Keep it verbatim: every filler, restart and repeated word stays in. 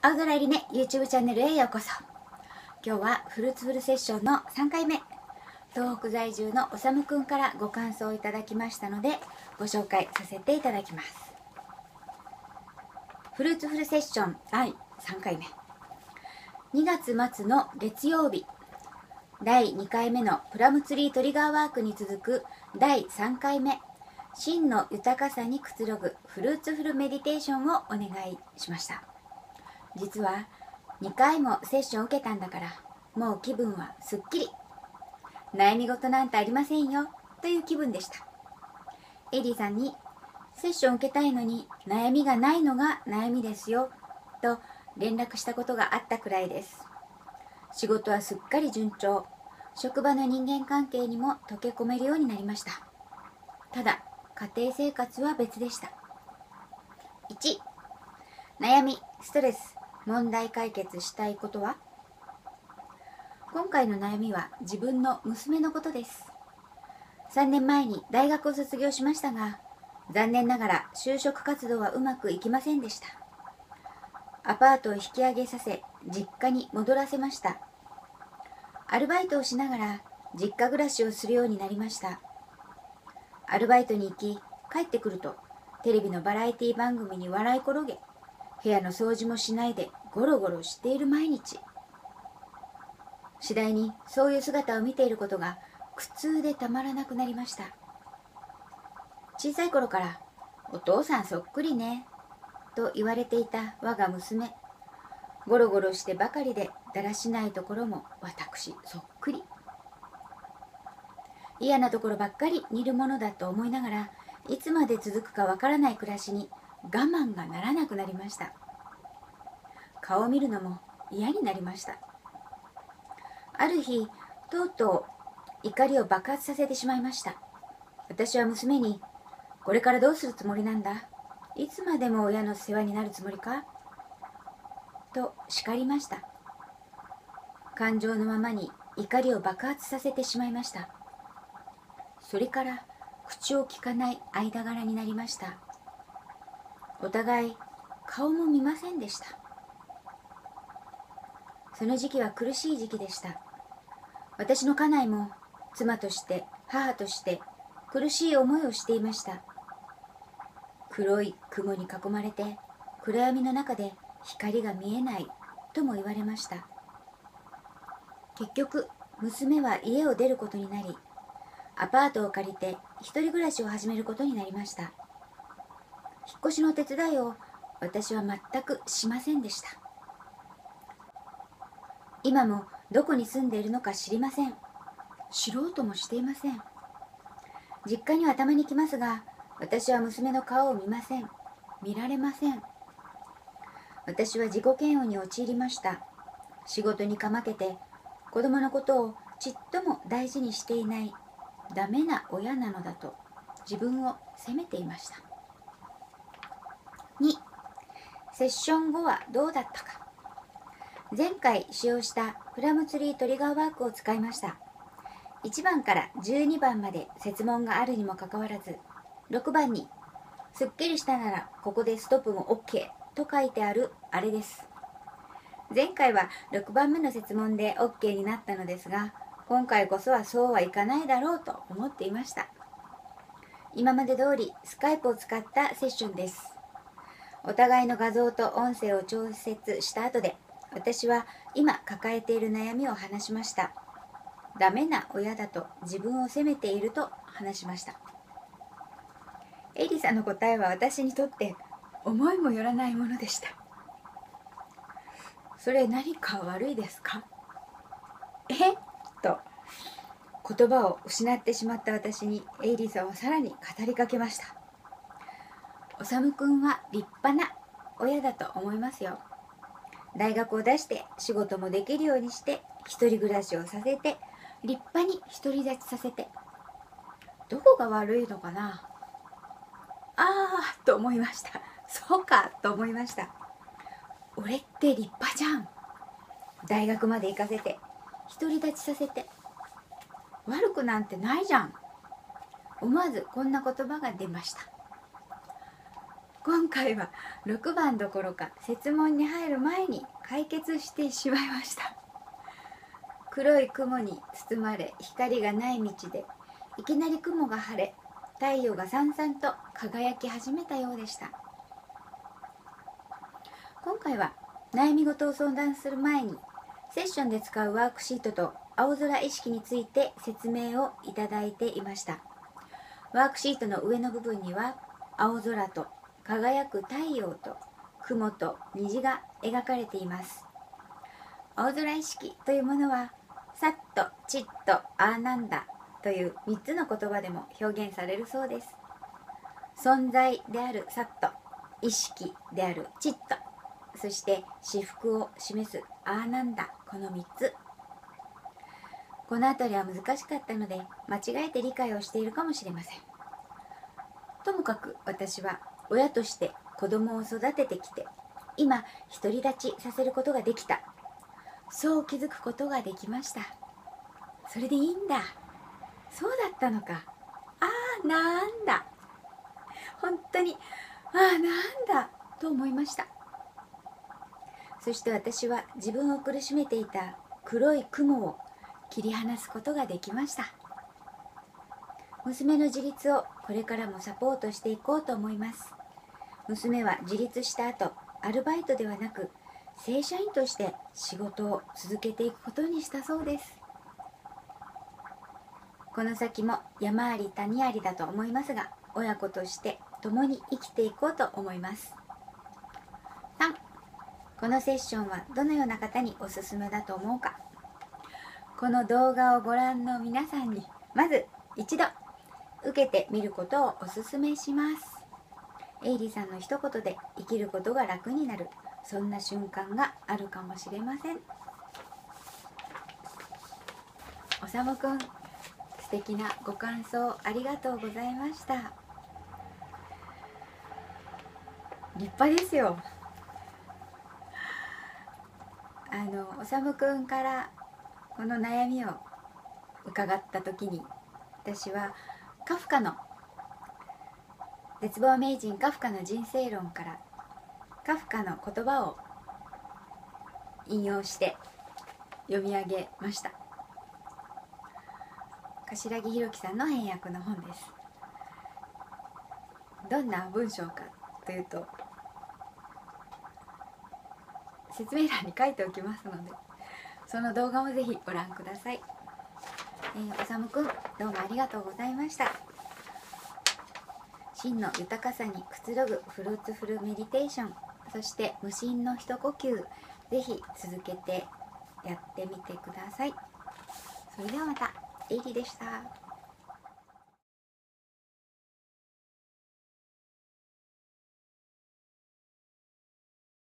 青空入りね YouTube チャンネルへようこそ。今日はフルーツフルセッションのさんかいめ、東北在住のおさむくんからご感想をいただきましたのでご紹介させていただきます。フルーツフルセッションだいさんかいめ、にがつ末の月曜日、だいにかいめのプラムツリートリガーワークに続くだいさんかいめ、真の豊かさにくつろぐフルーツフルメディテーションをお願いしました。実はにかいもセッションを受けたんだから、もう気分はすっきり、悩み事なんてありませんよという気分でした。エリーさんにセッションを受けたいのに悩みがないのが悩みですよと連絡したことがあったくらいです。仕事はすっかり順調、職場の人間関係にも溶け込めるようになりました。ただ家庭生活は別でした。いち、悩み、ストレス、問題解決したいことは？今回の悩みは自分の娘のことです。さんねんまえに大学を卒業しましたが、残念ながら就職活動はうまくいきませんでした。アパートを引き上げさせ、実家に戻らせました。アルバイトをしながら実家暮らしをするようになりました。アルバイトに行き、帰ってくるとテレビのバラエティ番組に笑い転げ、部屋の掃除もしないでゴロゴロしている毎日。次第にそういう姿を見ていることが苦痛でたまらなくなりました。小さい頃からお父さんそっくりねと言われていた我が娘、ゴロゴロしてばかりでだらしないところも私そっくり。嫌なところばっかり似るものだと思いながら、いつまで続くかわからない暮らしに我慢がならなくなりました。顔を見るのも嫌になりました。ある日、とうとう怒りを爆発させてしまいました。私は娘に、これからどうするつもりなんだ？いつまでも親の世話になるつもりか？と叱りました。感情のままに怒りを爆発させてしまいました。それから口を聞かない間柄になりました。お互い顔も見ませんでした。その時期は苦しい時期でした。私の家内も妻として母として苦しい思いをしていました。黒い雲に囲まれて暗闇の中で光が見えないとも言われました。結局娘は家を出ることになり、アパートを借りて一人暮らしを始めることになりました。引っ越しの手伝いを私は全くしませんでした。今もどこに住んでいるのか知りません。知ろうともしていません。実家にはたまに来ますが、私は娘の顔を見ません。見られません。私は自己嫌悪に陥りました。仕事にかまけて子供のことをちっとも大事にしていないダメな親なのだと自分を責めていました。に、セッション後はどうだったか。前回使用したプラムツリートリガーワークを使いました。いちばんからじゅうにばんまで設問があるにもかかわらず、ろくばんにすっきりしたならここでストップも OK と書いてあるあれです。前回はろくばんめの設問で OK になったのですが、今回こそはそうはいかないだろうと思っていました。今まで通りスカイプを使ったセッションです。お互いの画像と音声を調節した後で、私は今抱えている悩みを話しました。ダメな親だと自分を責めていると話しました。エリさんの答えは私にとって思いもよらないものでした。それ何か悪いですか？え？と言葉を失ってしまった私にエイリーさんはさらに語りかけました。おさむくんは立派な親だと思いますよ。大学を出して仕事もできるようにして一人暮らしをさせて立派に独り立ちさせて、どこが悪いのかなあーと思いました。そうかと思いました。俺って立派じゃん。大学まで行かせて独り立ちさせて悪くなんてないじゃん。思わずこんな言葉が出ました。 今回はろくばんどころか設問に入る前に解決してしまいました。黒い雲に包まれ光がない道でいきなり雲が晴れ、太陽がさんさんと輝き始めたようでした。今回は悩み事を相談する前にセッションで使うワークシートと青空意識について説明をいただいていました。ワークシートの上の部分には青空と輝く太陽と雲と虹が描かれています。青空意識というものはサッとチッとアーナンダというみっつの言葉でも表現されるそうです。存在であるサッと、意識であるチッと、そして至福を示すアーナンダ、このみっつ。この辺りは難しかったので間違えて理解をしているかもしれません。ともかく私は親として子供を育ててきて、今独り立ちさせることができた、そう気づくことができました。それでいいんだ、そうだったのか、ああなんだ、本当にああなんだと思いました。そして私は自分を苦しめていた黒い雲を切り離すことができました。娘の自立をこれからもサポートしていこうと思います。娘は自立した後、アルバイトではなく正社員として仕事を続けていくことにしたそうです。この先も山あり谷ありだと思いますが、親子として共に生きていこうと思います。さん、このセッションはどのような方におすすめだと思うか。この動画をご覧の皆さんにまず一度受けてみることをおすすめします。エイリさんの一言で生きることが楽になる、そんな瞬間があるかもしれません。おさむくん、素敵なご感想ありがとうございました。立派ですよ。あのおさむくんからこの悩みを伺った時に、私はカフカの絶望名人カフカの人生論からカフカの言葉を引用して読み上げました。柏木弘樹さんの翻訳の本です。どんな文章かというと、説明欄に書いておきますので、その動画もぜひご覧ください。えー、おさむくん、どうもありがとうございました。真の豊かさにくつろぐフルーツフルメディテーション、そして無心の一呼吸、ぜひ続けてやってみてください。それではまた。エイリでした。